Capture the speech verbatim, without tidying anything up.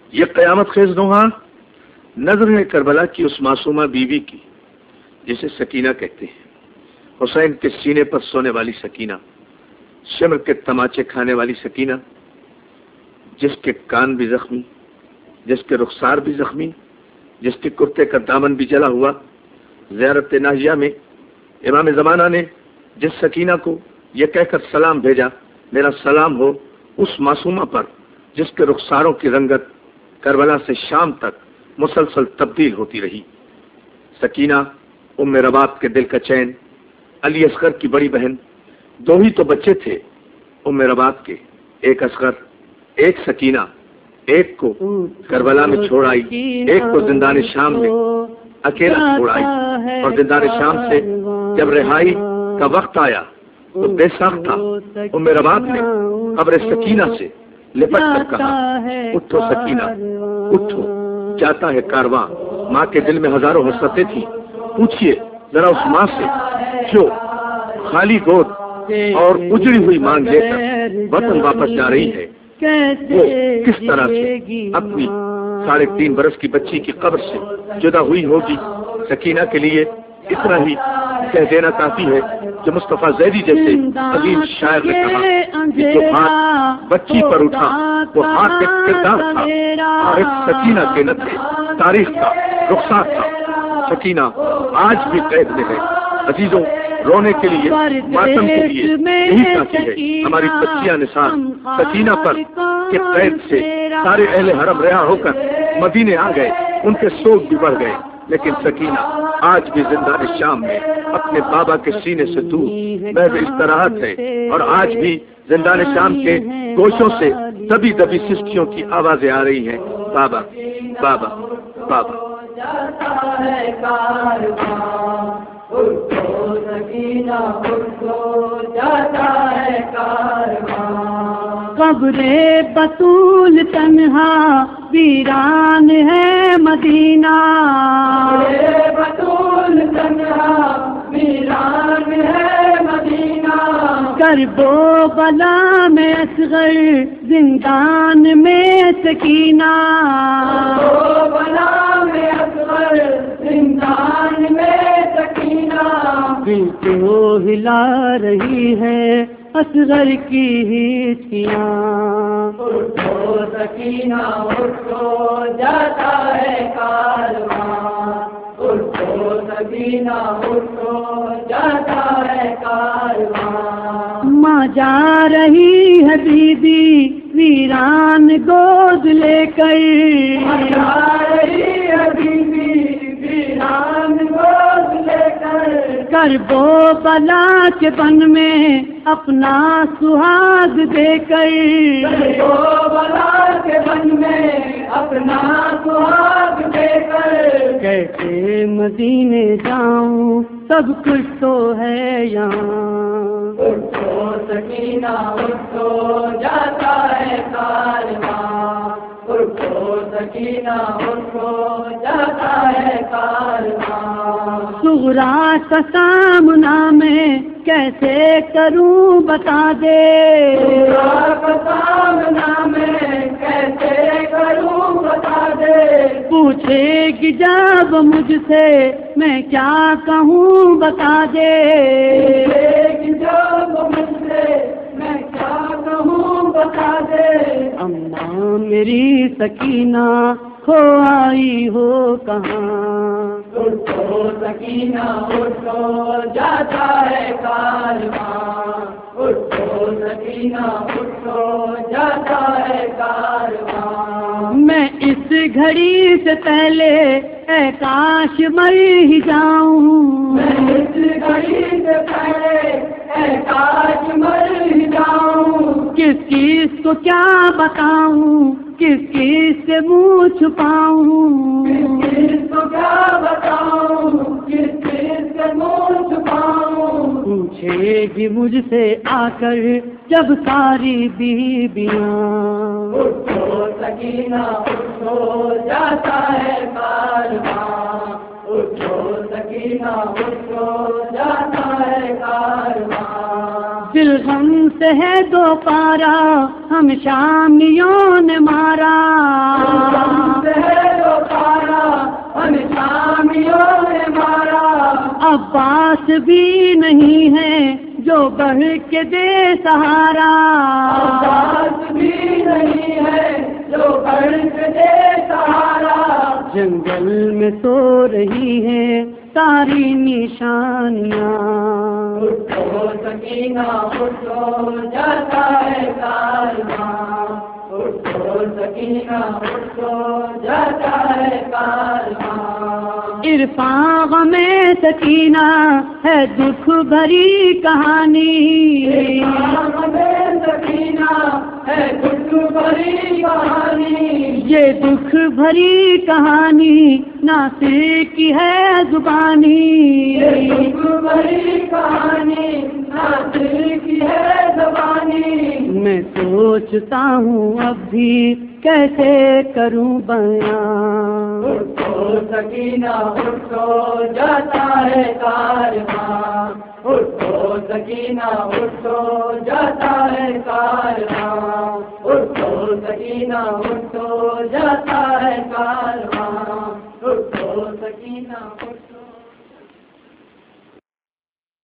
یہ قیامت خیز نوحہ نظر ہے کربلا کی اس معصومہ بیوی کی جسے سکینہ کہتے ہیں، حسین کے سینے پر سونے والی سکینہ، شمر کے تماچے کھانے والی سکینہ، جس کے کان بھی زخمی، جس کے رخسار بھی زخمی، جس کے کرتے کا دامن بھی جلا ہوا۔ زیارت ناہیہ میں امام زمانہ نے جس سکینہ کو یہ کہہ کر سلام بھیجا، میرا سلام ہو اس معصومہ پر جس کے رخساروں کی رنگت کربلا سے شام تک مسلسل تبدیل ہوتی رہی۔ سکینہ ام رباب کے دل کا چین، علی اصغر کی بڑی بہن، دو ہی تو بچے تھے ام رباب کے، ایک اصغر ایک سکینہ، ایک کو کربلا میں چھوڑ آئی، ایک کو زندان شام میں اکیلا چھوڑ آئی، اور زندان شام سے جب رہائی کا وقت آیا تو بے ساختہ ام رباب نے قبر سکینہ سے لپٹ کر کہا، اٹھو سکینہ اٹھو، جاتا ہے کارواں۔ ماں کے دل میں ہزاروں حسرتیں تھیں، پوچھئے ذرا اس ماں سے جو خالی گود اور اجڑی ہوئی مانگ لے کر وطن واپس جا رہی ہے، وہ کس طرح سے اپنی ساڑھے تین برس کی بچی کی قبر سے جدا ہوئی ہوگی۔ سکینہ کے لیے اتنا ہی کہہ دینا کافی ہے کہ مصطفیٰ زیدی جیسے عظیم شاعر نے کہا کہ جو ہاتھ بچی پر اٹھا وہ ہاتھ ایک کردار تھا اور ایک سکینہ کے نہ تھے، تاریخ کا رخسار تھا۔ سکینہ آج بھی قید میں ہے۔ عزیزوں، رونے کے لیے، ماتم کے لیے یہی کافی ہے۔ ہماری بچیاں نثار سکینہ پر کے قید سے سارے اہل حرم رہا ہو کر مدینے آ گئے، ان کے سوگ بھی بڑھ گئے، لیکن سکینہ آج بھی زندان شام میں اپنے بابا کے سینے سے دور محض استراحت ہے، اور آج بھی زندان شام کے گوشوں سے دبی دبی سسکیوں کی آوازیں آ رہی ہیں، بابا بابا بابا۔ جاتا ہے کارواں اٹھو سکینہ اٹھو، جاتا ہے کارواں۔ قبر بطول تنہا ویران ہے مدینہ، قبر بطول تنہا ویران ہے مدینہ۔ کرب و بلا میں اصغر زندان میں سکینہ، کرب و بلا میں اصغر زندان میں سکینہ۔ دل کو ہلا رہی ہے اصغر کی ہچکیاں، اٹھو سکینہ اٹھو، جاتا ہے کارواں، اٹھو سکینہ اٹھو، جاتا ہے کارواں۔ ماں جا رہی ہے بیوی ویران گود لے کر، ماں جا رہی ہے بیوی ویران گود لے کر۔ کرب و بلا کے بن میں اپنا سہاگ دے کر، کرب و بلا کے بن میں اپنا سہاگ دے کر۔ کیسے مدینے جاؤں سب کچھ تو ہے یہاں، اٹھو سکینہ اٹھو، جاتا ہے کارواں، اٹھو سکینہ اٹھو، جاتا ہے کارواں۔ صغرا کا سامنا میں کیسے کروں بتا دے، صغرا کا سامنا میں کیسے کروں بتا دے۔ پوچھے گی جب مجھ سے میں کیا کہوں بتا دے، پوچھے گی جب مجھ سے میں کیا کہوں بتا دے۔ اماں میری سکینہ کھو آئی ہو کہاں، اٹھو سکینہ اٹھو، جاتا ہے کارواں، اٹھو سکینہ اٹھو، جاتا ہے کارواں۔ میں اس گھڑی سے پہلے اے کاش مر ہی جاؤں، میں اس گھڑی سے پہلے اے کاش مر ہی جاؤں۔ کس کس کو کیا بتاؤں، کس کس سے منہ چھپاؤں، کس کس کو کیا بتاؤں، کس کس سے منہ چھپاؤں۔ پوچھے گی مجھ سے آ کر جب ساری بیویاں، اٹھو سکینہ اٹھو، جاتا ہے کارواں، اٹھو سکینہ اٹھو، جاتا ہے کارواں۔ دل غم سے ہے دو پارا ہم شامیوں نے مارا، عباس بھی نہیں ہے جو بڑھ کے دے سہارا، عباس بھی نہیں ہے جو بڑھ کے دے سہارا، جنگل میں سو رہی ہے ساری نشانیاں، اٹھو سکینہ اٹھو جاتا ہے کارواں، اٹھو سکینہ اٹھو جاتا ہے کارواں، عرفان غم سکینہ ہے دکھ بھری کہانی، عرفان غم سکینہ ہے دکھ بھری کہانی، یہ دکھ بھری کہانی ناصر کی ہے زبانی، یہ دکھ بھری کہانی ناصر کی ہے زبانی، میں سوچتا ہوں اب بھی کیسے کروں بیان، اٹھو سکینہ اٹھو جاتا ہے کارواں، اٹھو سکینہ اٹھو جاتا ہے کارواں، اٹھو سکینہ